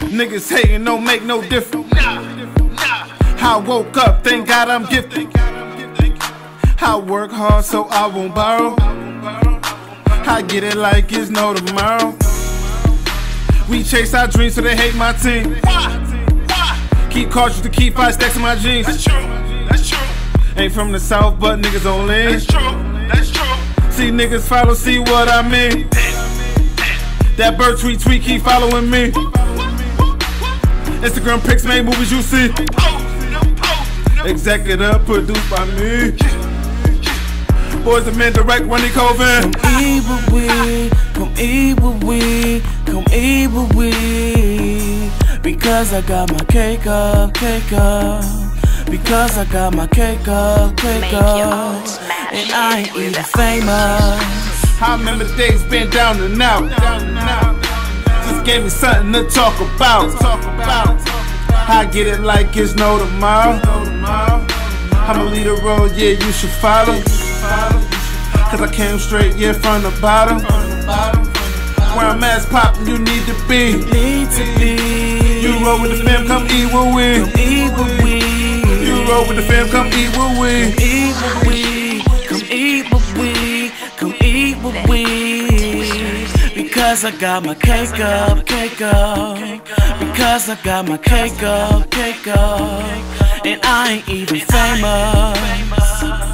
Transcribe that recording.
Niggas hating don't make no difference. I woke up, thank God I'm gifted. I work hard so I won't borrow. I get it like it's no tomorrow. We chase our dreams so they hate my team. Keep cautious to keep 5 stacks in my jeans. That's true, that's true. Ain't from the south, but niggas don't lean. That's true, that's true. See niggas follow, see what I mean. That bird tweet, keep following me. Instagram pics, made movies you see. Executive produced by me. Boys and men direct Ronnie Coven. Come eat with we, come eat with we, come eat with we. Because I got my cake up, cake up. Because I got my cake up, cake up. And I ain't even famous. I remember the days been down and out. Just gave me something to talk about. I get it like it's no tomorrow. I'ma lead the road, yeah, you should follow. Cause I came straight, yeah, from the bottom. Where I'm as poppin', you need to be. You roll with the fam, come eat with we. You roll with the fam, come eat with we. Come eat with we, come eat with we. Because I got my cake up, cake up. Because I got my cake up, cake up. And I ain't even famous.